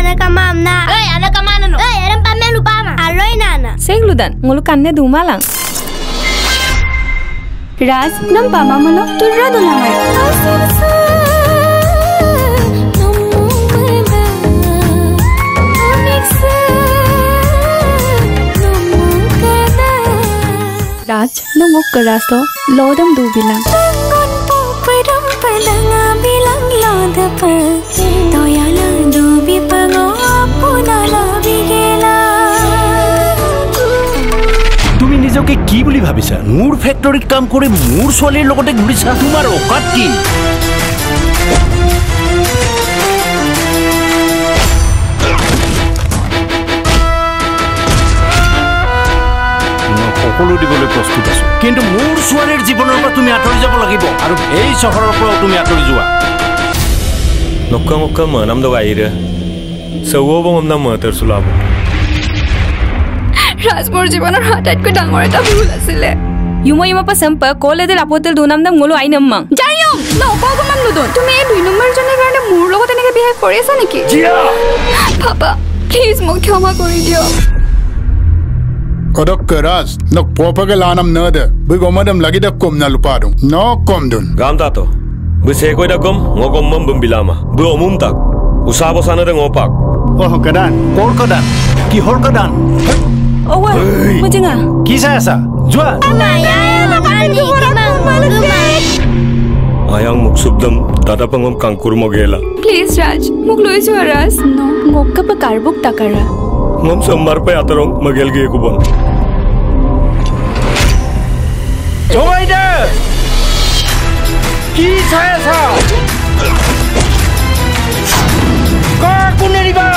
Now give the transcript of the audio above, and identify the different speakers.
Speaker 1: anak kamam na. Anak kamana no? Aram pamen lupa ma. Aloy nana.
Speaker 2: Segludan, ngulu kanne dumalang. Raz, nam pama mano turra dulangai. Raj, no mukka rasto, lodam du bilang.
Speaker 3: তুমি নিজকে কি বুলি ভাবিছা? মোৰ ফেক্টৰীত কাম কৰি মোৰ ছোৱালীৰ লগতে ঘূৰিছা? তোমাৰ অকাত কি? সকলো দিবলৈ প্ৰস্তুত আছো, কিন্তু মোৰ ছোৱালীৰ জীৱনৰ পৰা তুমি আঁতৰি যাব লাগিব আৰু এই চহৰৰ পৰা তুমি আঁতৰি যোৱা।
Speaker 4: নক্কা মনাম দো গাইৰে সৌব মমনা মতৰ সুলাব।
Speaker 2: Raz, মোৰ জীৱনৰ আটাইতকৈ ডাঙৰ এটা ভুল আছিলে। Yuma pa sampa কলেজৰ আপতেল দুনাম নাম ngolo আইনাম মাং। জাৰিয়ম, ন কগমান লদন। তুমি এই 2 নম্বৰ জনৰ কাৰণে মোৰ লগত এনেকৈ বিহেভ কৰি আছা নেকি?
Speaker 3: জিয়া!
Speaker 2: পাপা, প্লিজ মোক ক্ষমা কৰি দিয়ক।
Speaker 5: Kodok keras, nok popa ke lanam nada. Begomadam lagi dah kom na lupa dong. No kom dun.
Speaker 4: Gam tato. Beseko dah kom, ngogom mem bembilama. Be umum tak. Usah bosana deng opak.
Speaker 3: Oh kadan, kor kadan. Ki hor kadan.
Speaker 2: Oh wah, macam apa?
Speaker 3: Kisah asa. Jual.
Speaker 4: Ayang muksubdam dada pangom kangkur mogela.
Speaker 2: Please Raj, muk loi jo Raz. No, ngokka pa karbuk takara.
Speaker 4: Ngom samar pe atarong magel ge kubon.
Speaker 3: Jomai de. Kisah asa. Kau kuneri ba?